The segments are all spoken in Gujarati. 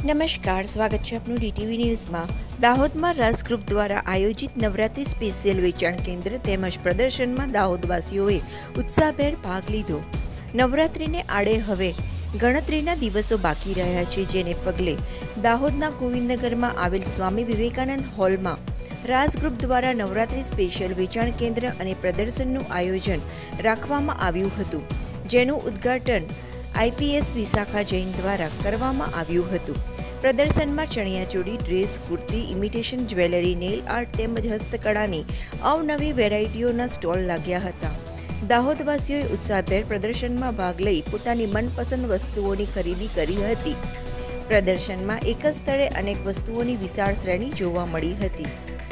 નમસ્કાર, સ્વાગત છે આપનું ડીટીવી ન્યૂઝમાં। દાહોદમાં રાજ ગ્રુપ દ્વારા આયોજિત નવરાત્રી સ્પેશિયલ વેચાણ કેન્દ્ર તેમજ પ્રદર્શનમાં દાહોદવાસીઓએ ઉત્સાહભેર ભાગ લીધો। નવરાત્રીને આડે હવે ગણતરીના દિવસો બાકી રહ્યા છે, જેને પગલે દાહોદના ગોવિંદનગરમાં આવેલ સ્વામી વિવેકાનંદ હોલમાં રાજ ગ્રુપ દ્વારા નવરાત્રી સ્પેશિયલ વેચાણ કેન્દ્ર અને પ્રદર્શનનું આયોજન રાખવામાં આવ્યું હતું, જેનું ઉદ્ઘાટન આઈપીએસ વિશાખા જૈન દ્વારા કરવામાં આવ્યું હતું। પ્રદર્શનમાં ચણિયાચોળી, dress, kurti, imitation jewellery, nail art તેમજ હસ્તકળાની અવનવી વેરાયટીઓના સ્ટોલ લાગ્યા હતા। દાહોદવાસીઓએ ઉત્સાહભેર પ્રદર્શનમાં ભાગ લઈ પોતાની મનપસંદ વસ્તુઓની ખરીદી કરી હતી। પ્રદર્શનમાં એક જ સ્થળે અનેક વસ્તુઓની વિશાળ શ્રેણી જોવા મળી હતી।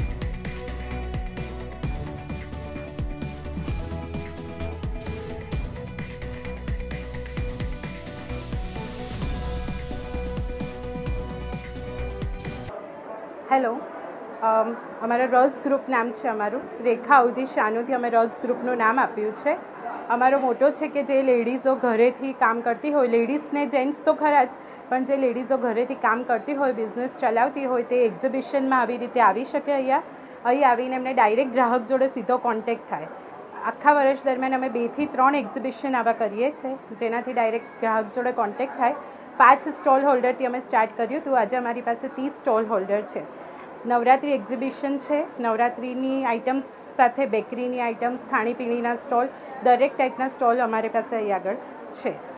હેલો, અમારા રસ ગ્રુપ નામ છે અમારું। રેખા અવધિ શાનુથી અમે રસ ગ્રુપનું નામ આપ્યું છે। અમારો મોટો છે કે જે લેડીઝો ઘરેથી કામ કરતી હોય, લેડીઝને જેન્ટ્સ તો ખરા જ, પણ જે લેડીઝો ઘરેથી કામ કરતી હોય, બિઝનેસ ચલાવતી હોય, તે એક્ઝિબિશનમાં આવી રીતે આવી શકે। અહીં આવીને એમને ડાયરેક્ટ ગ્રાહક જોડે સીધો કોન્ટેક્ટ થાય। આખા વર્ષ દરમિયાન અમે 2 થી 3 એક્ઝિબિશન આવા કરીએ છીએ, જેનાથી ડાયરેક્ટ ગ્રાહક જોડે કોન્ટેક્ટ થાય। 5 સ્ટોલ હોલ્ડરથી અમે સ્ટાર્ટ કર્યું હતું, આજે અમારી પાસે 30 સ્ટોલ હોલ્ડર છે। નવરાત્રી એક્ઝિબિશન છે, નવરાત્રીની આઇટમ્સ સાથે બેકરીની આઇટમ્સ, ખાણીપીણીના સ્ટોલ, દરેક ટાઈપના સ્ટોલ અમારી પાસે અહીં આગળ છે।